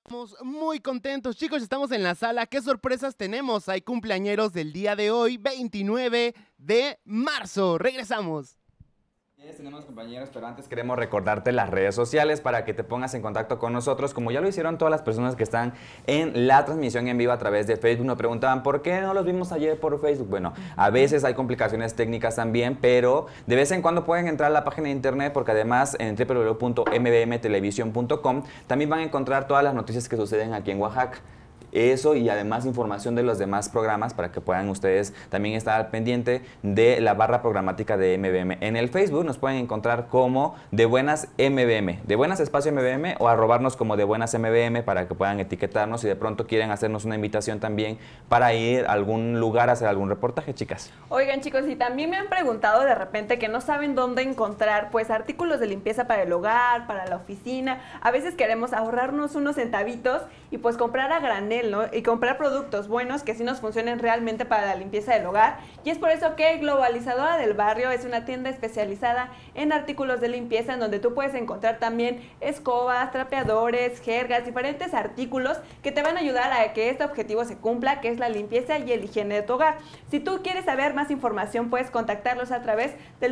Estamos muy contentos, chicos, estamos en la sala. ¿Qué sorpresas tenemos? Hay cumpleañeros del día de hoy, 29 de marzo. Regresamos. Tenemos compañeros, pero antes queremos recordarte las redes sociales para que te pongas en contacto con nosotros, como ya lo hicieron todas las personas que están en la transmisión en vivo a través de Facebook. Nos preguntaban, ¿por qué no los vimos ayer por Facebook? Bueno, a veces hay complicaciones técnicas también, pero de vez en cuando pueden entrar a la página de internet, porque además en www.mbmtelevisión.com también van a encontrar todas las noticias que suceden aquí en Oaxaca. Eso y además información de los demás programas para que puedan ustedes también estar al pendiente de la barra programática de MBM. En el Facebook nos pueden encontrar como De Buenas MBM, De Buenas Espacio MBM, o arrobarnos como De Buenas MBM para que puedan etiquetarnos y de pronto quieren hacernos una invitación también para ir a algún lugar a hacer algún reportaje, chicas. Oigan, chicos, y también me han preguntado de repente que no saben dónde encontrar pues artículos de limpieza para el hogar, para la oficina. A veces queremos ahorrarnos unos centavitos y pues comprar a granel, ¿no? Y comprar productos buenos que sí nos funcionen realmente para la limpieza del hogar. Y es por eso que Globalizadora del Barrio es una tienda especializada en artículos de limpieza, en donde tú puedes encontrar también escobas, trapeadores, jergas, diferentes artículos que te van a ayudar a que este objetivo se cumpla, que es la limpieza y el higiene de tu hogar. Si tú quieres saber más información, puedes contactarlos a través del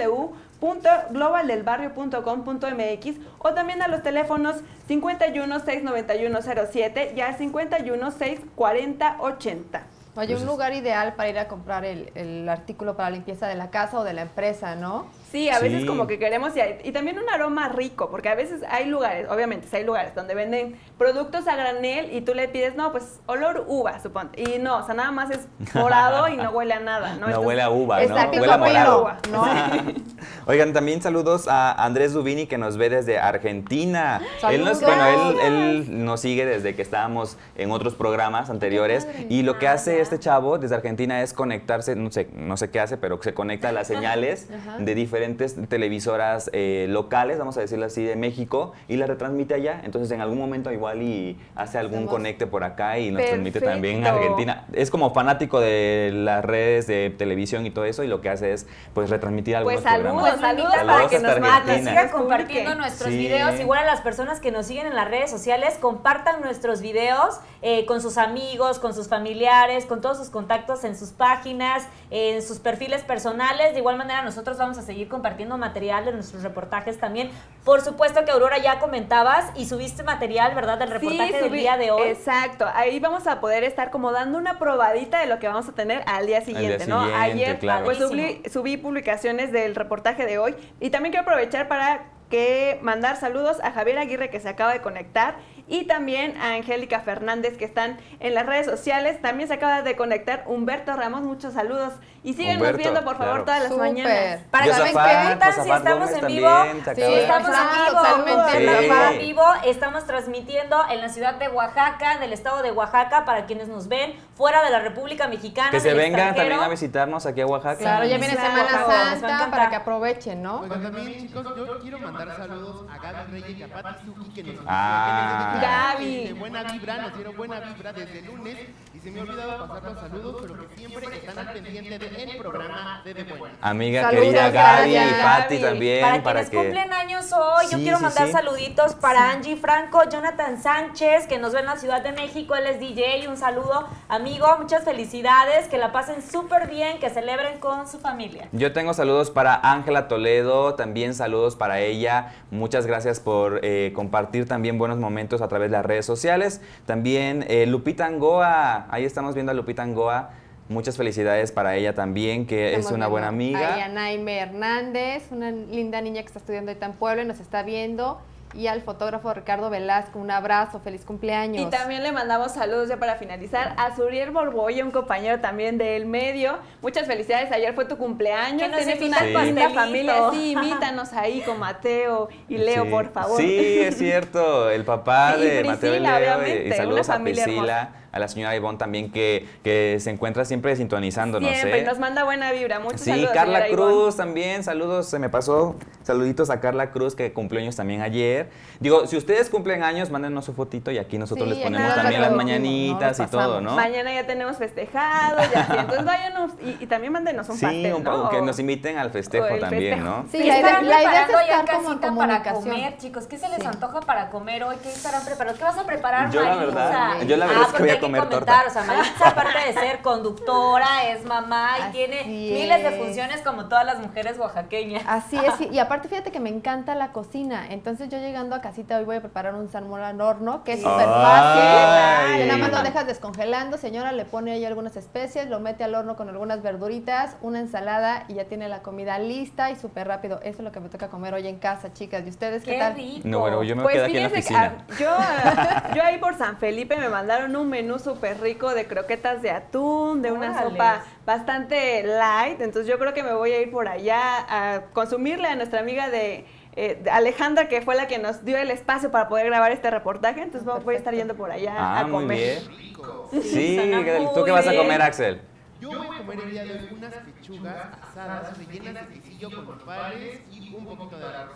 www.globaldelbarrio.com.mx o también a los teléfonos 51 691 07 y al 51 640 80. Oye, un lugar ideal para ir a comprar el artículo para limpieza de la casa o de la empresa, ¿no? Sí, a veces como que queremos y también un aroma rico, porque a veces hay lugares, obviamente, hay lugares donde venden productos a granel y tú le pides, no, pues olor uva, suponte. Y no, o sea, nada más es morado y no huele a nada, ¿no? No huele a uva, exacto, ¿no? Huele a morado. Uva, ¿no? Oigan, también saludos a Andrés Dubini, que nos ve desde Argentina. Saludos. Él nos sigue desde que estábamos en otros programas anteriores. Y lo que hace este chavo desde Argentina es conectarse, no sé qué hace, pero se conecta a las señales de diferentes televisoras locales, vamos a decirlo así, de México, y las retransmite allá. Entonces en algún momento igual y hace algún conecte por acá y nos transmite también en Argentina. Es como fanático de las redes de televisión y todo eso, y lo que hace es pues retransmitir algunos programas. Saludos para que nos manden, sigan compartiendo nuestros videos. Igual a las personas que nos siguen en las redes sociales, compartan nuestros videos con sus amigos, con sus familiares, con todos sus contactos en sus páginas, en sus perfiles personales. De igual manera nosotros vamos a seguir compartiendo material de nuestros reportajes también. Por supuesto que Aurora ya comentabas y subiste material, ¿verdad? Del reportaje del día de hoy. Exacto, ahí vamos a poder estar como dando una probadita de lo que vamos a tener al día siguiente, ¿no? Ayer claro. pues subí publicaciones del reportaje de hoy y también quiero aprovechar para mandar saludos a Javier Aguirre, que se acaba de conectar, y también a Angélica Fernández, que están en las redes sociales. También se acaba de conectar Humberto Ramos, muchos saludos. Y síguenos viendo, por favor, todas las mañanas. Para que me preguntan si estamos en vivo. Sí, estamos en vivo. Estamos transmitiendo en la ciudad de Oaxaca, del estado de Oaxaca, para quienes nos ven fuera de la República Mexicana. Que se vengan también a visitarnos aquí a Oaxaca. Claro, ya viene Semana Santa para que aprovechen, ¿no? Oigan, también, chicos, yo quiero mandar saludos a Gaby Reyes y a Pati Suki, que nos Gaby. de buena vibra, nos dieron buena vibra desde el lunes, y se me ha olvidado pasar los saludos, pero que siempre están al pendiente del programa de Buena. Amiga Saludos, querida Gaby gracias, y Pati también. Para quienes cumplen años hoy, yo quiero mandar saluditos para Angie Franco, Jonathan Sánchez, que nos ve en la Ciudad de México, él es DJ, un saludo, amigo, muchas felicidades, que la pasen súper bien, que celebren con su familia. Yo tengo saludos para Ángela Toledo, también saludos para ella, muchas gracias por compartir también buenos momentos a través de las redes sociales. También Lupita Angoa, ahí estamos viendo a Lupita Angoa. Muchas felicidades para ella también, que es una buena amiga. A Naime Hernández, una linda niña que está estudiando ahorita en Puebla y nos está viendo. Y al fotógrafo Ricardo Velasco, un abrazo, feliz cumpleaños. Y también le mandamos saludos ya para finalizar a Suriel Borboya, un compañero también del medio. Muchas felicidades, ayer fue tu cumpleaños. Que nos tienes invita una linda familia. pastelito. Sí, invítanos ahí con Mateo y Leo, por favor. Sí, es cierto, el papá Sí, de Priscila, Mateo y Leo, obviamente, y saludos una a familia Priscila. hermosa. a la señora Ivonne también que se encuentra siempre sintonizándonos. Siempre, nos manda buena vibra. Muchos Sí, saludos, Carla señora Cruz Ivonne. también, saludos, se me pasó. Saluditos a Carla Cruz, que cumplió años también ayer. Digo, si ustedes cumplen años, mándenos su fotito y aquí nosotros les ponemos claro, también las no, mañanitas y todo, ¿no? Mañana ya tenemos festejado, ya así. Entonces váyanos y también mándenos un pastel, ¿no? Que nos inviten al festejo el también, festejo. ¿no? Sí, ¿Qué la estarán idea es preparando allá en estar como en casita para comunicación. comer, chicos? ¿Qué se les antoja para comer hoy? ¿Qué estarán preparando? ¿Qué vas a preparar, Yo la Maritza? verdad es que porque voy a hay comer comentar, torta. o sea, Maritza, aparte de ser conductora, es mamá y Así tiene es. miles de funciones como todas las mujeres oaxaqueñas. Así es, y aparte fíjate que me encanta la cocina, entonces yo llegando a casita hoy voy a preparar un salmón al horno, que es súper fácil, que nada más lo dejas descongelando, señora, le pone ahí algunas especies, lo mete al horno con algunas verduritas, una ensalada y ya tiene la comida lista y súper rápido. Eso es lo que me toca comer hoy en casa, chicas. ¿Y ustedes qué tal? rico. No, bueno, yo me Pues quedé aquí en la fíjense oficina. que yo ahí por San Felipe me mandaron un menú súper rico de croquetas de atún, de una Órale. sopa bastante light, entonces yo creo que me voy a ir por allá a consumirle a nuestra amiga de Alejandra, que fue la que nos dio el espacio para poder grabar este reportaje, entonces voy a estar yendo por allá a Muy comer. bien. Sí, Suena ¿tú qué muy vas a comer, bien. Axel? Yo voy a comer el día de hoy unas pechugas asadas rellenas de quesillo con nopales y un poquito de arroz.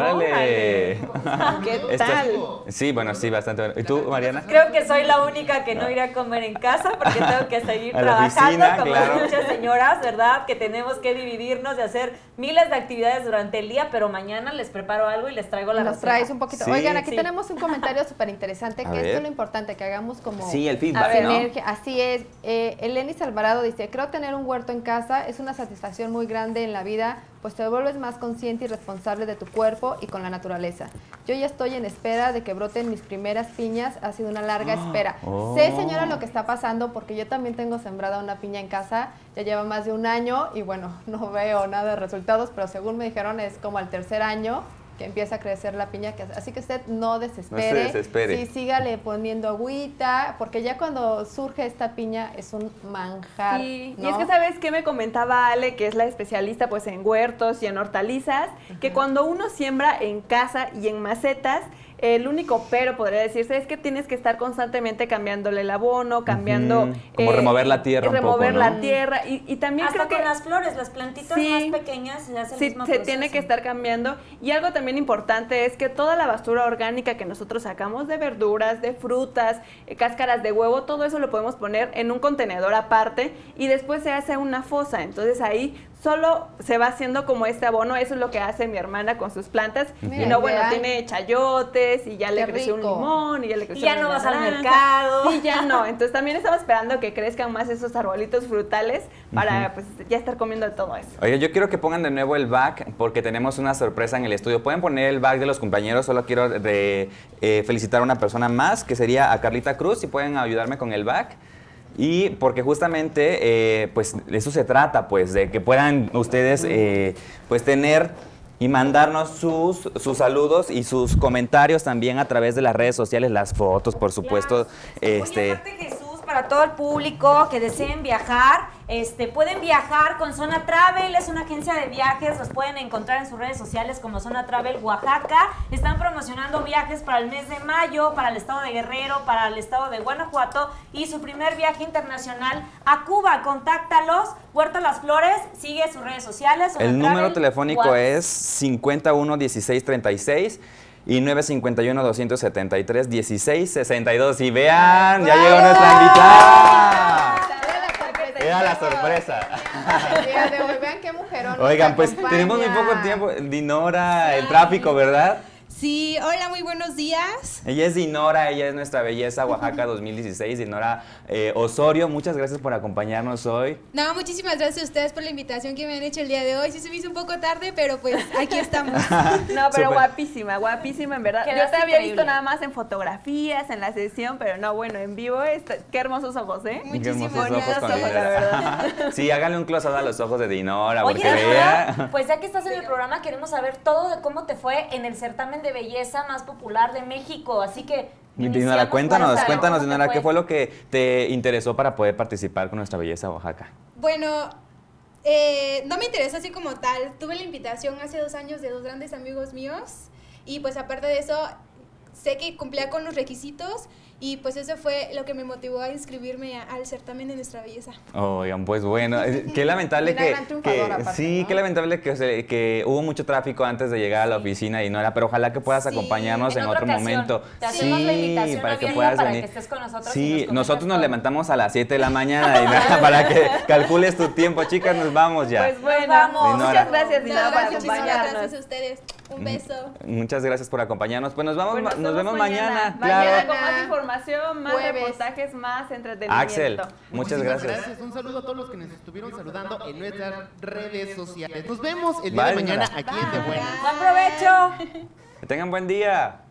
¡Órale! ¿Qué Esto- tal? Sí, bueno, sí, bastante bueno. ¿Y tú, Mariana? Creo que soy la única que no iré a comer en casa porque tengo que seguir A la trabajando oficina, como claro. muchas señoras, ¿verdad? Que tenemos que dividirnos y hacer miles de actividades durante el día, pero mañana les preparo algo y les traigo la Nos receta. traes un poquito. Sí. Oigan, aquí Sí. tenemos un comentario súper interesante, A que esto ver. es lo importante, que hagamos como Sí, el feedback, ¿no? sinergia. Así es. Elenis Alvarado dice, creo tener un huerto en casa es una satisfacción muy grande en la vida, pues te vuelves más consciente y responsable de tu cuerpo y con la naturaleza. Yo ya estoy en espera de que broten mis primeras piñas, ha sido una larga espera. Oh. Sé, señora, lo que está pasando, porque yo también tengo sembrada una piña en casa, ya lleva más de un año y bueno, no veo nada de resultados, pero según me dijeron es como al tercer año que empieza a crecer la piña, así que usted no desespere. No se desespere. Sí, sígale poniendo agüita, porque ya cuando surge esta piña es un manjar. Sí, ¿no? y es que ¿sabes qué me comentaba Ale, que es la especialista pues en huertos y en hortalizas? Que cuando uno siembra en casa y en macetas, el único pero, podría decirse, es que tienes que estar constantemente cambiándole el abono, cambiando... Ujú, como remover la tierra un remover poco, la ¿no? tierra, y también Hasta creo que... con las flores, las plantitas Sí. más pequeñas se hace el Sí, mismo se proceso. tiene que estar cambiando. Y algo también importante es que toda la basura orgánica que nosotros sacamos de verduras, de frutas, cáscaras de huevo, todo eso lo podemos poner en un contenedor aparte y después se hace una fosa. Entonces ahí solo se va haciendo como este abono. Eso es lo que hace mi hermana con sus plantas. Mira, Y no, bueno, ideal. tiene chayotes y ya le Qué creció un rico. limón y ya le Y creció ya una no vas al naranja. mercado. Sí, ya no. Entonces también estamos esperando que crezcan más esos arbolitos frutales para pues ya estar comiendo de todo eso. Oye, yo quiero que pongan de nuevo el back porque tenemos una sorpresa en el estudio. Pueden poner el back de los compañeros, solo quiero felicitar a una persona más, que sería a Carlita Cruz, si pueden ayudarme con el back. Y porque justamente, pues, de eso se trata, pues, de que puedan ustedes, pues, tener y mandarnos sus saludos y sus comentarios también a través de las redes sociales, las fotos, por supuesto. Oye, aparte, Jesús, para todo el público que deseen viajar, pueden viajar con Zona Travel, es una agencia de viajes, los pueden encontrar en sus redes sociales como Zona Travel Oaxaca. Están promocionando viajes para el mes de mayo, para el estado de Guerrero, para el estado de Guanajuato y su primer viaje internacional a Cuba. Contáctalos, Huerto Las Flores, sigue sus redes sociales. Zona El número Travel, telefónico WhatsApp. es 51 16 36 y 951 273 16 62. Y vean, ya llegó nuestra invitada. Era la sorpresa. El día de hoy, vean qué mujerón. nos Oigan, pues acompaña. tenemos muy poco tiempo. Dinora, el tráfico, ¿verdad? Sí, hola, muy buenos días. Ella es Dinora, ella es nuestra belleza Oaxaca 2016, Dinora Osorio. Muchas gracias por acompañarnos hoy. No, muchísimas gracias a ustedes por la invitación que me han hecho el día de hoy. Sí se me hizo un poco tarde, pero pues aquí estamos. No, pero Súper. guapísima, guapísima, en verdad. Yo Quedaste te había increíble. visto nada más en fotografías, en la sesión, pero no, bueno, en vivo, qué hermosos ojos, ¿eh? Qué hermosos Muchísimas ojos con gracias. la Dinora. Sí, háganle un close-up a los ojos de Dinora, Oye, porque Dinora, vea. pues ya que estás en el programa, queremos saber todo de cómo te fue en el certamen de belleza más popular de México. Así que. Dinora, iniciamos cuéntanos, para saber cómo te Dinora, fue. ¿qué fue lo que te interesó para poder participar con nuestra belleza Oaxaca? Bueno, no me interesa así como tal. Tuve la invitación hace 2 años de 2 grandes amigos míos y pues aparte de eso, sé que cumplía con los requisitos Y pues eso fue lo que me motivó a inscribirme al certamen de Nuestra Belleza. Oigan, pues bueno, qué lamentable Una gran triunfadora, aparte, sí, ¿no? qué lamentable que hubo mucho tráfico antes de llegar a la oficina y no era, pero ojalá que puedas Sí, acompañarnos en En otro otra ocasión. momento. Te hacemos la invitación para que abierta puedas para venir. que estés con nosotros y Sí, nos comentas nosotros nos todo. levantamos a las 7 de la mañana y nada, para que calcules tu tiempo, chicas, nos vamos ya. Pues bueno, vamos. muchas gracias, No, Dinora, por muchísimas acompañarnos. gracias a ustedes. Un beso. Muchas gracias por acompañarnos. Pues nos vamos, Pues nos vemos mañana. Mañana Claro. con más información, más Jueves. reportajes, más entretenimiento. Axel, muchas Muchísimas gracias. Un saludo a todos los que nos estuvieron saludando en nuestras redes sociales. Nos vemos el día Bye, de mañana Dinora. aquí en De Buenas. ¡Buen provecho! Que tengan buen día.